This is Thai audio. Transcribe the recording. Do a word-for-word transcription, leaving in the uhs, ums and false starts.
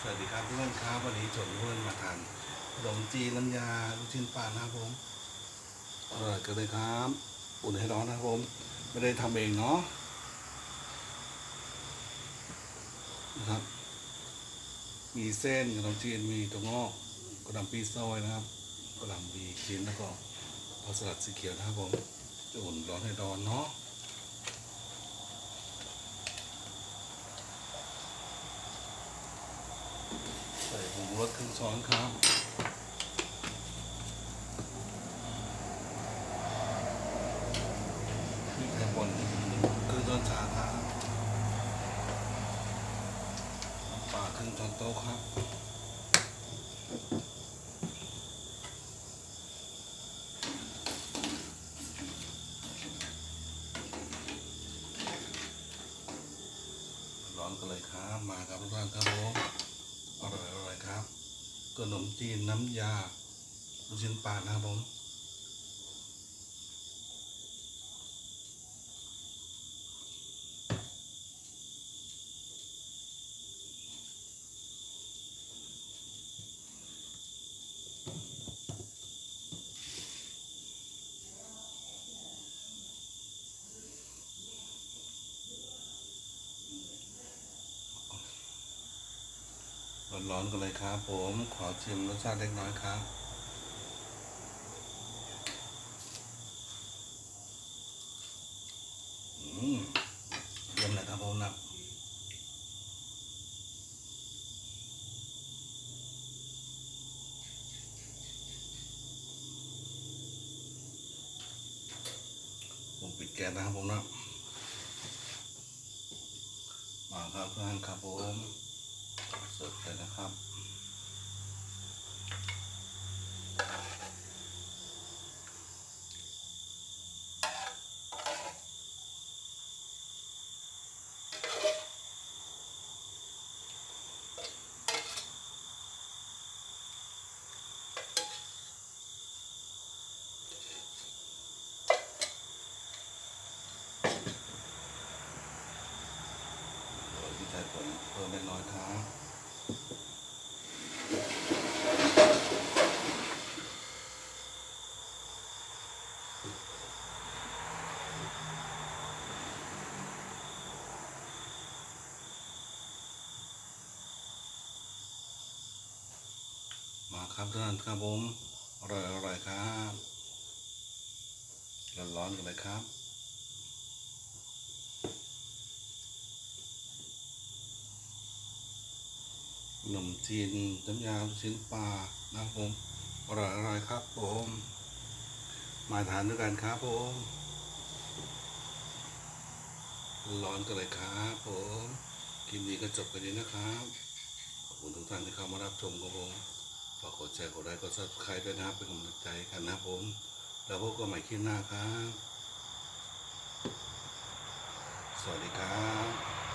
วัสดีครับเพื่อนครับวันนี้ชวนเพื่อนมาทานขนมจีนน้ำยาลูกชิ้นปลานะครับผมอร่อยกันเลยครับอุ่นให้ร้อนนะครับผมไม่ได้ทำเองเนาะนะครับมีเส้นขนมจีนมีตัวงอกกระหล่ำปีซอยนะครับกระหล่ำปีชิ้นแล้วก็ผักสลัดสีเขียวนะครับผมจะอุ่นร้อนให้ร้อนเนาะใส่ผงรสครึ่งช้อนครับพริกไทยป่นครึ่งช้อนชาครับน้ำปลาครึ่งช้อนโต๊ะครับร้อนกันเลยครับมาครับทุกท่านครับผมอร่อยอร่อยครับขนมจีนน้ำยาลูกชิ้นปลานะครับผมร้อนๆกันเลยครับผมขอชิมรสชาติเล็กน้อยครับอืมเยี่ยมเลยครับผมนะผมปิดแก๊สนะครับผมนะมาครับเพื่อนครับผมเสิร์ฟเลยนะครับโรยพริกไทยป่นเพิ่มเล็กน้อยครับมาครับเพื่อนครับผมอร่อยอร่อยครับร้อนๆกันเลยครับขนมจีนน้ำยาลูกชิ้นปลานะครับผมอร่อยอร่อยครับผมมาทานด้วยกันครับผมร้อนกันเลยครับผมคลิปนี้ก็จบกันนี้นะครับขอบคุณทุกท่านที่เข้ามารับชมครับผมฝากกดแชร์กดไลค์กดซับสไครต์ด้วยนะครับเป็นกำลังใจกันนะครับผมแล้วพบกันใหม่คลิปหน้าครับสวัสดีครับ